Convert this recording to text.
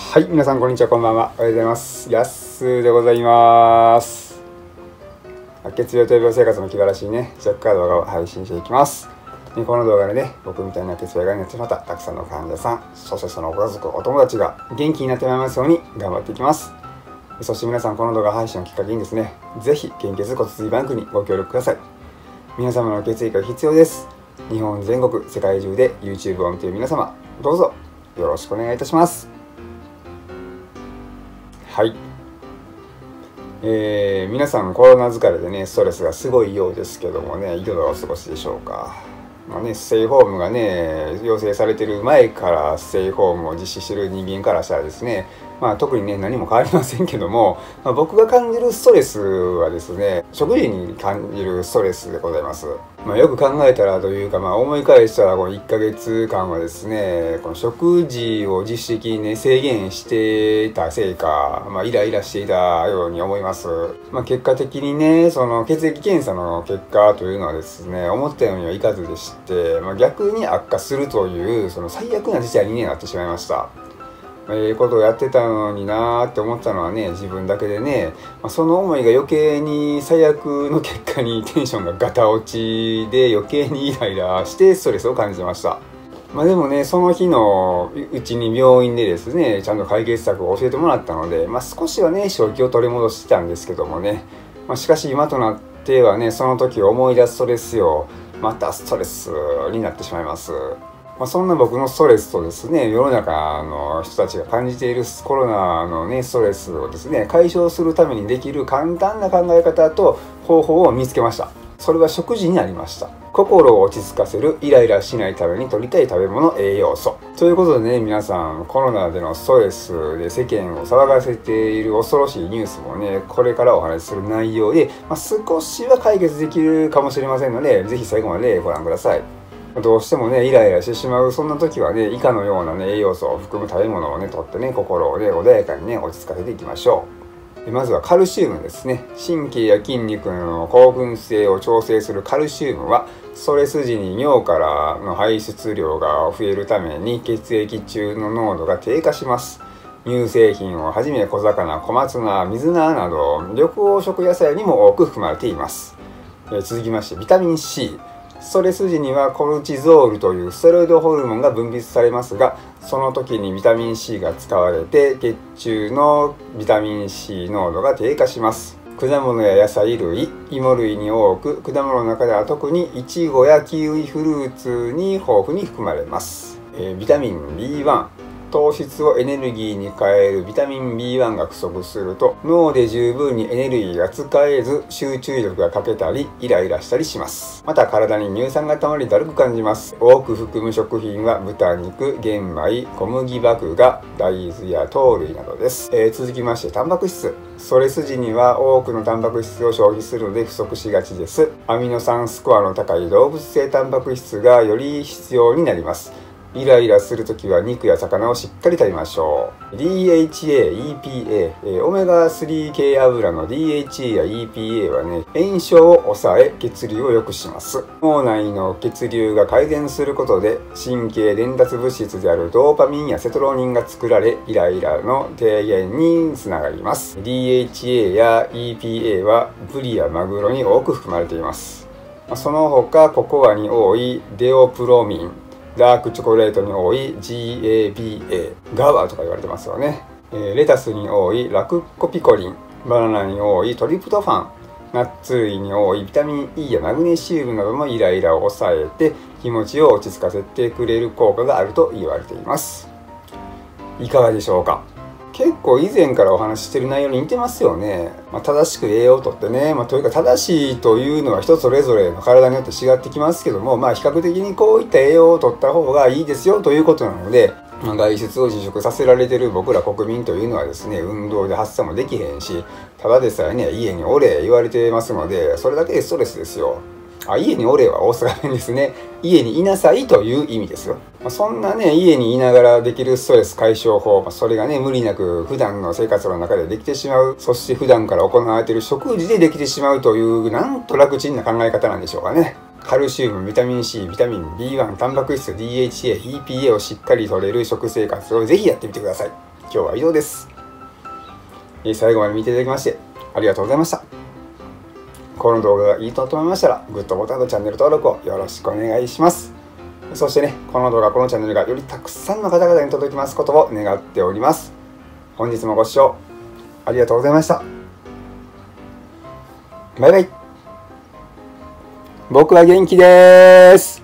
はい、皆さんこんにちは、こんばんは。おはようございます。やっすーでございます。血病と病生活の気晴らしいね、チェックカードを配信していきます。この動画でね、僕みたいな血病がになってしまったたくさんの患者さん、そしてそのご家族、お友達が元気になってもらいますように頑張っていきます。そして皆さん、この動画配信をきっかけにですね、ぜひ献血骨髄バンクにご協力ください。皆様の血液が必要です。日本全国、世界中で YouTube を見ている皆様、どうぞよろしくお願いいたします。はい、皆さんコロナ疲れでね、ストレスがすごいようですけどもね、いかがお過ごしでしょうか。ステイホームがね、要請されている前からステイホームを実施している人間からしたらですね、特にね、何も変わりませんけども、僕が感じるストレスはですね、食事に感じるストレスでございます。よく考えたらというか、思い返したらこの1ヶ月間はですね、この食事を自主的にね、制限していたせいか、イライラしていたように思います。結果的にね、その血液検査の結果というのはですね、思ったようにはいかずでして、逆に悪化するという、その最悪な事態になってしまいました。ことをやってたのになーって思ったのはね、自分だけでね、その思いが余計に最悪の結果にテンションがガタ落ちで余計にイライラしてストレスを感じました。でもね、その日のうちに病院でですね、ちゃんと解決策を教えてもらったので、少しはね、正気を取り戻してたんですけどもね、しかし今となってはね、その時を思い出すとですよ、またストレスになってしまいます。そんな僕のストレスとですね、世の中の人たちが感じているコロナのね、ストレスをですね、解消するためにできる簡単な考え方と方法を見つけました。それは食事になりました。心を落ち着かせる、イライラしないために取りたい食べ物、栄養素。ということでね、皆さん、コロナでのストレスで世間を騒がせている恐ろしいニュースもね、これからお話しする内容で、少しは解決できるかもしれませんので、ぜひ最後までご覧ください。どうしてもね、イライラしてしまう、そんな時はね、以下のようなね、栄養素を含む食べ物をね、とってね、心をね、穏やかにね、落ち着かせていきましょう。まずはカルシウムですね。神経や筋肉の興奮性を調整するカルシウムは、ストレス時に尿からの排出量が増えるために血液中の濃度が低下します。乳製品をはじめ小魚、小松菜、水菜など緑黄色野菜にも多く含まれています。続きましてビタミン C。ストレス時にはコルチゾールというステロイドホルモンが分泌されますが、その時にビタミン C が使われて血中のビタミン C 濃度が低下します。果物や野菜類、芋類に多く、果物の中では特にイチゴやキウイフルーツに豊富に含まれます。ビタミン B1。糖質をエネルギーに変えるビタミン B1 が不足すると脳で十分にエネルギーが使えず集中力が欠けたりイライラしたりします。また体に乳酸がたまりだるく感じます。多く含む食品は豚肉、玄米、小麦麦芽、大豆や糖類などです。続きましてタンパク質。ストレス時には多くのタンパク質を消費するので不足しがちです。アミノ酸スコアの高い動物性タンパク質がより必要になります。イライラするときは肉や魚をしっかり食べましょう。DHA、EPA、オメガ3系油の DHA や EPA はね、炎症を抑え血流を良くします。脳内の血流が改善することで神経伝達物質であるドーパミンやセトロニンが作られ、イライラの低減につながります。DHA や EPA はブリやマグロに多く含まれています。その他ココアに多いデオプロミン、ダークチョコレートに多い GABA、ガバとか言われてますよね。レタスに多いラクコピコリン、バナナに多いトリプトファン、ナッツ類に多いビタミン E やマグネシウムなどもイライラを抑えて気持ちを落ち着かせてくれる効果があると言われています。いかがでしょうか。結構以前からお話ししてる内容に似てますよね。正しく栄養をとってね、というか正しいというのは人それぞれの体によって違ってきますけども、比較的にこういった栄養をとった方がいいですよということなので、外出を自粛させられてる僕ら国民というのはですね、運動で発散もできへんし、ただでさえね、家におれ言われてますので、それだけでストレスですよ。家におれは大阪弁ですね。家にいなさいという意味ですよ。そんなね、家にいながらできるストレス解消法、それがね、無理なく普段の生活の中でできてしまう、そして普段から行われている食事でできてしまうという、なんと楽ちんな考え方なんでしょうかね。カルシウム、ビタミン C、ビタミン B1、タンパク質、DHA、EPA をしっかり摂れる食生活をぜひやってみてください。 日は以上です。最後まで見ていただきましてありがとうございました。この動画がいいと思いましたらグッドボタンとチャンネル登録をよろしくお願いします。そしてね、この動画、このチャンネルがよりたくさんの方々に届きますことを願っております。本日もご視聴ありがとうございました。バイバイ。僕は元気です。